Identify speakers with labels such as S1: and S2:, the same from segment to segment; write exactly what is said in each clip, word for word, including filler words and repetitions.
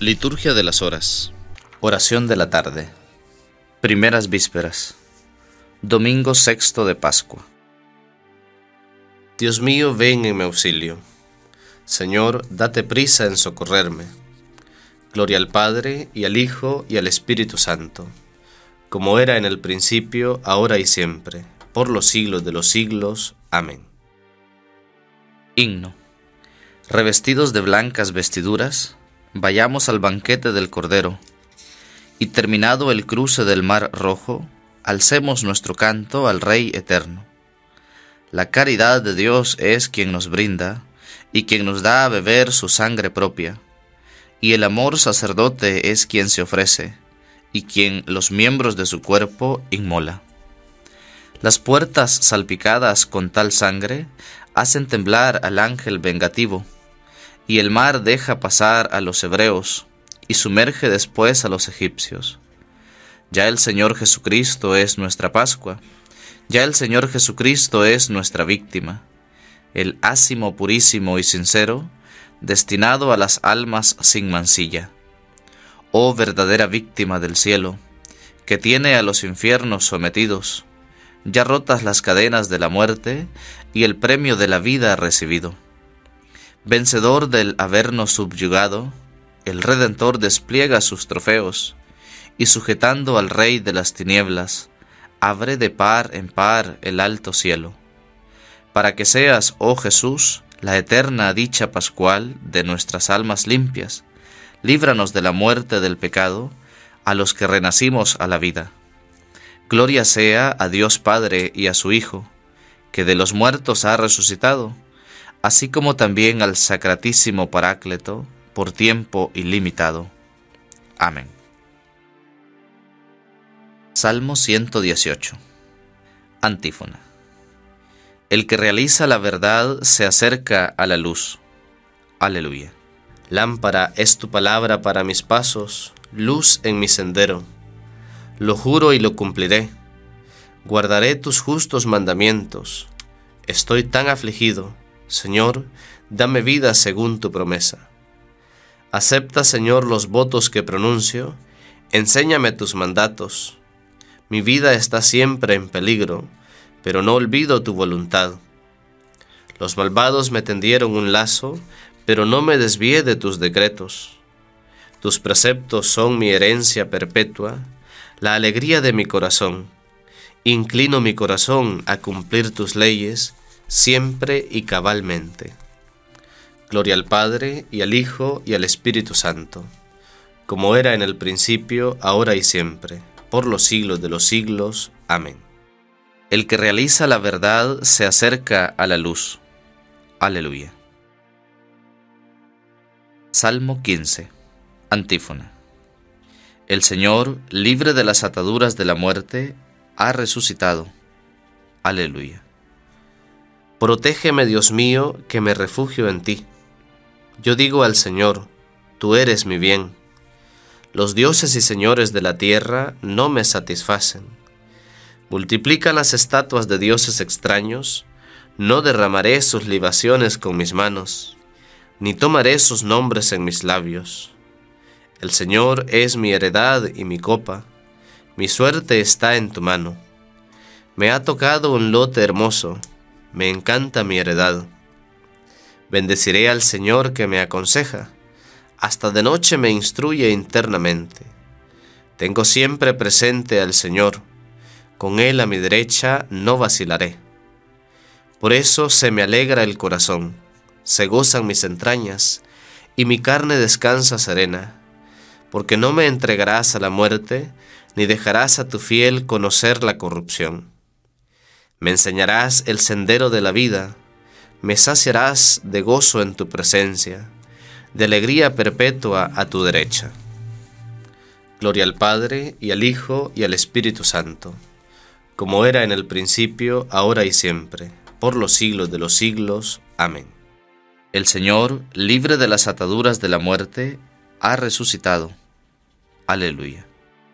S1: Liturgia de las Horas. Oración de la tarde. Primeras vísperas. Domingo sexto de Pascua. Dios mío, ven en mi auxilio. Señor, date prisa en socorrerme. Gloria al Padre, y al Hijo, y al Espíritu Santo, como era en el principio, ahora y siempre, por los siglos de los siglos. Amén. Himno. Revestidos de blancas vestiduras, vayamos al banquete del Cordero, y terminado el cruce del mar rojo, alcemos nuestro canto al Rey eterno. La caridad de Dios es quien nos brinda, y quien nos da a beber su sangre propia, y el amor sacerdote es quien se ofrece, y quien los miembros de su cuerpo inmola. Las puertas salpicadas con tal sangre hacen temblar al ángel vengativo, y el mar deja pasar a los hebreos, y sumerge después a los egipcios. Ya el Señor Jesucristo es nuestra Pascua, ya el Señor Jesucristo es nuestra víctima, el ácimo purísimo y sincero, destinado a las almas sin mancilla. Oh verdadera víctima del cielo, que tiene a los infiernos sometidos, ya rotas las cadenas de la muerte y el premio de la vida recibido. Vencedor del habernos subyugado, el Redentor despliega sus trofeos, y sujetando al Rey de las tinieblas, abre de par en par el alto cielo, para que seas, oh Jesús, la eterna dicha pascual de nuestras almas limpias. Líbranos de la muerte del pecado, a los que renacimos a la vida. Gloria sea a Dios Padre y a su Hijo, que de los muertos ha resucitado, así como también al Sacratísimo Paráclito, por tiempo ilimitado. Amén. Salmo ciento dieciocho. Antífona. El que realiza la verdad se acerca a la luz. Aleluya. Lámpara es tu palabra para mis pasos, luz en mi sendero. Lo juro y lo cumpliré. Guardaré tus justos mandamientos. Estoy tan afligido. Señor, dame vida según tu promesa. Acepta, Señor, los votos que pronuncio. Enséñame tus mandatos. Mi vida está siempre en peligro, pero no olvido tu voluntad. Los malvados me tendieron un lazo, pero no me desvié de tus decretos. Tus preceptos son mi herencia perpetua, la alegría de mi corazón. Inclino mi corazón a cumplir tus leyes, siempre y cabalmente. Gloria al Padre, y al Hijo, y al Espíritu Santo, como era en el principio, ahora y siempre, por los siglos de los siglos. Amén. El que realiza la verdad se acerca a la luz. Aleluya. Salmo quince. Antífona. El Señor, libre de las ataduras de la muerte, ha resucitado. Aleluya. Protégeme, Dios mío, que me refugio en ti. Yo digo al Señor, tú eres mi bien. Los dioses y señores de la tierra no me satisfacen. Multiplican las estatuas de dioses extraños, no derramaré sus libaciones con mis manos, ni tomaré sus nombres en mis labios. El Señor es mi heredad y mi copa, mi suerte está en tu mano. Me ha tocado un lote hermoso, me encanta mi heredad. Bendeciré al Señor que me aconseja, hasta de noche me instruye internamente. Tengo siempre presente al Señor, con Él a mi derecha no vacilaré. Por eso se me alegra el corazón, se gozan mis entrañas, y mi carne descansa serena, porque no me entregarás a la muerte, ni dejarás a tu fiel conocer la corrupción. Me enseñarás el sendero de la vida, me saciarás de gozo en tu presencia, de alegría perpetua a tu derecha. Gloria al Padre, y al Hijo, y al Espíritu Santo, como era en el principio, ahora y siempre, por los siglos de los siglos. Amén. El Señor, libre de las ataduras de la muerte, ha resucitado. Aleluya.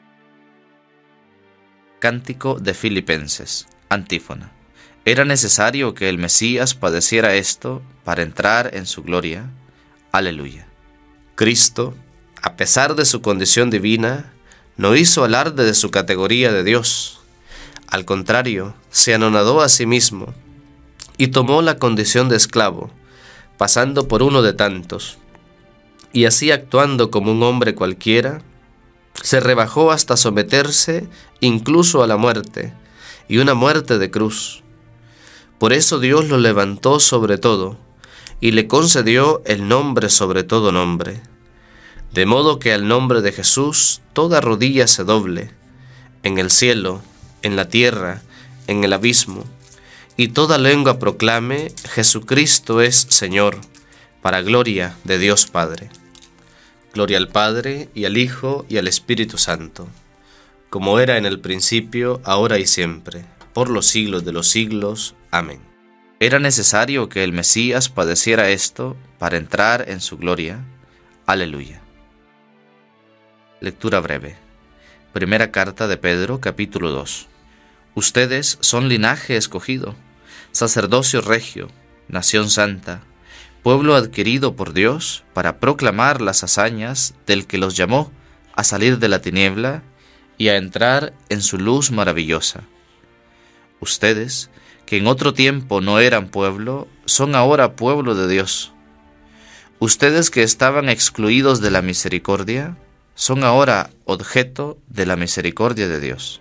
S1: Cántico de Filipenses. Antífona. Era necesario que el Mesías padeciera esto para entrar en su gloria. Aleluya. Cristo,
S2: A pesar de su condición divina, no hizo alarde de su categoría de Dios. Al contrario, se anonadó a sí mismo y tomó la condición de esclavo, pasando por uno de tantos. Y así, actuando como un hombre cualquiera, se rebajó hasta someterse incluso a la muerte, y una muerte de cruz. Por eso Dios lo levantó sobre todo, y le concedió el nombre sobre todo nombre, de modo que al nombre de Jesús toda rodilla se doble, en el cielo, en la tierra, en el abismo, y toda lengua proclame: Jesucristo es Señor, para gloria de Dios Padre. Gloria al Padre, y al Hijo, y al Espíritu Santo, como era en el principio, ahora y siempre, por los siglos de los siglos. Amén.
S1: Era necesario que el Mesías padeciera esto para entrar en su gloria. Aleluya. Lectura breve. Primera carta de Pedro, capítulo dos. Ustedes son linaje escogido, sacerdocio regio, nación santa, pueblo adquirido por Dios para proclamar las hazañas del que los llamó a salir de la tiniebla y a entrar en su luz maravillosa. Ustedes, que en otro tiempo no eran pueblo, son ahora pueblo de Dios. Ustedes que estaban excluidos de la misericordia, son ahora objeto de la misericordia de Dios.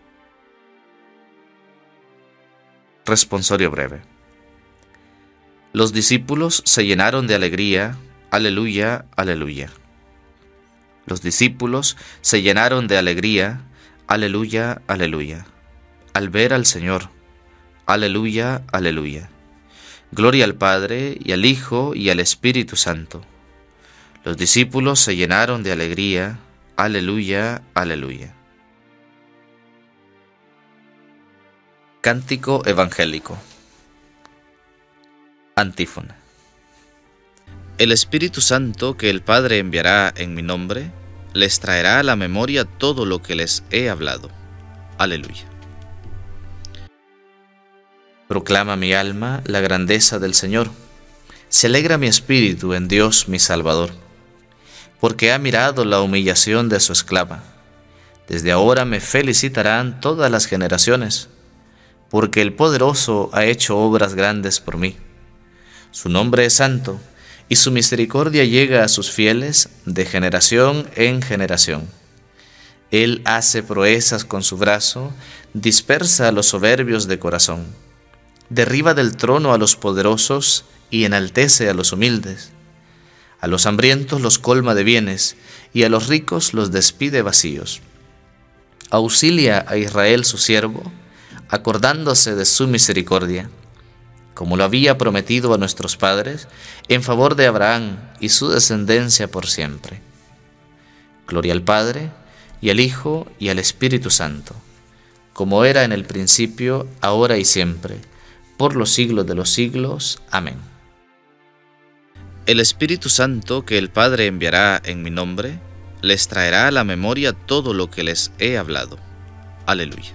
S1: Responsorio breve. Los discípulos se llenaron de alegría. Aleluya, aleluya. Los discípulos se llenaron de alegría. Aleluya, aleluya. Al ver al Señor. Aleluya, aleluya. Gloria al Padre, y al Hijo, y al Espíritu Santo. Los discípulos se llenaron de alegría. Aleluya, aleluya. Cántico evangélico. Antífona. El Espíritu Santo que el Padre enviará en mi nombre, les traerá a la memoria todo lo que les he hablado. Aleluya. Proclama mi alma la grandeza del Señor. Se alegra mi espíritu en Dios mi Salvador, porque ha mirado la humillación de su esclava. Desde ahora me felicitarán todas las generaciones, porque el Poderoso ha hecho obras grandes por mí. Su nombre es santo, y su misericordia llega a sus fieles de generación en generación. Él hace proezas con su brazo, dispersa a los soberbios de corazón. Derriba del trono a los poderosos y enaltece a los humildes. A los hambrientos los colma de bienes, y a los ricos los despide vacíos. Auxilia a Israel su siervo, acordándose de su misericordia, como lo había prometido a nuestros padres, en favor de Abraham y su descendencia por siempre. Gloria al Padre, y al Hijo, y al Espíritu Santo, como era en el principio, ahora y siempre, por los siglos de los siglos. Amén. El Espíritu Santo que el Padre enviará en mi nombre, les traerá a la memoria todo lo que les he hablado. Aleluya.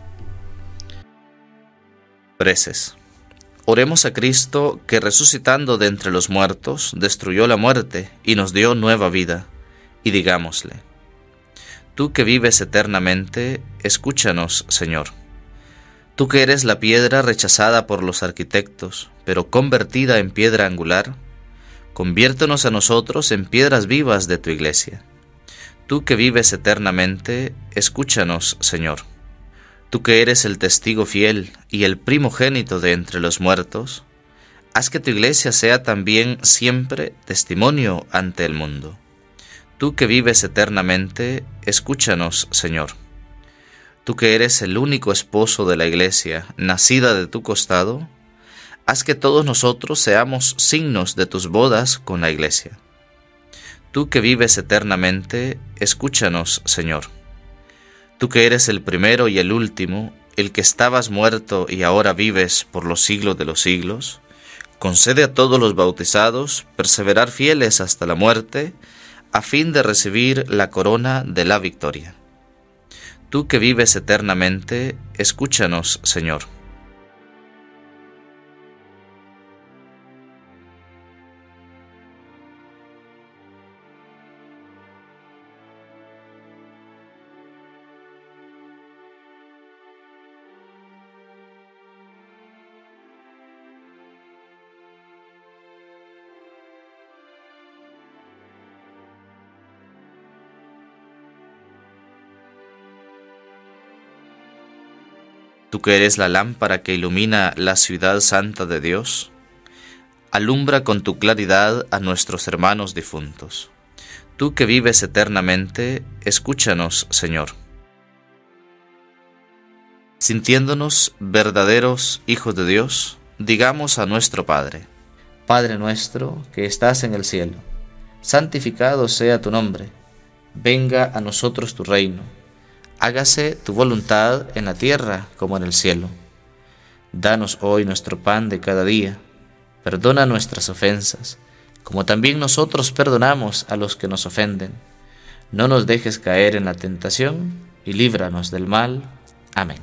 S1: Preces. Oremos a Cristo, que resucitando de entre los muertos, destruyó la muerte y nos dio nueva vida, y digámosle: Tú que vives eternamente, escúchanos, Señor. Tú que eres la piedra rechazada por los arquitectos, pero convertida en piedra angular, conviértenos a nosotros en piedras vivas de tu iglesia. Tú que vives eternamente, escúchanos, Señor. Tú que eres el testigo fiel y el primogénito de entre los muertos, haz que tu iglesia sea también siempre testimonio ante el mundo. Tú que vives eternamente, escúchanos, Señor. Tú que eres el único esposo de la iglesia, nacida de tu costado, haz que todos nosotros seamos signos de tus bodas con la iglesia. Tú que vives eternamente, escúchanos, Señor. Tú que eres el primero y el último, el que estabas muerto y ahora vives por los siglos de los siglos, concede a todos los bautizados perseverar fieles hasta la muerte, a fin de recibir la corona de la victoria. Tú que vives eternamente, escúchanos, Señor. Tú que eres la lámpara que ilumina la ciudad santa de Dios, alumbra con tu claridad a nuestros hermanos difuntos. Tú que vives eternamente, escúchanos, Señor. Sintiéndonos verdaderos hijos de Dios, digamos a nuestro Padre: Padre nuestro que estás en el cielo, santificado sea tu nombre. Venga a nosotros tu reino. Hágase tu voluntad en la tierra como en el cielo. Danos hoy nuestro pan de cada día. Perdona nuestras ofensas, como también nosotros perdonamos a los que nos ofenden. No nos dejes caer en la tentación, y líbranos del mal. Amén.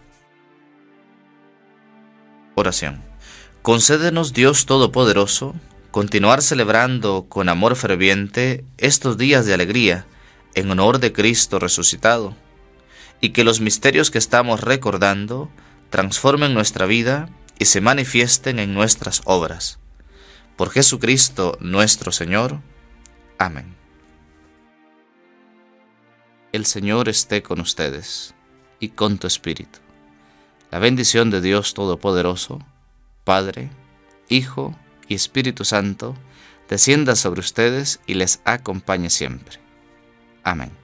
S1: Oración. Concédenos, Dios Todopoderoso, continuar celebrando con amor ferviente estos días de alegría en honor de Cristo resucitado, y que los misterios que estamos recordando transformen nuestra vida y se manifiesten en nuestras obras. Por Jesucristo nuestro Señor. Amén. El Señor esté con ustedes y con tu espíritu. La bendición de Dios Todopoderoso, Padre, Hijo y Espíritu Santo, descienda sobre ustedes y les acompañe siempre. Amén.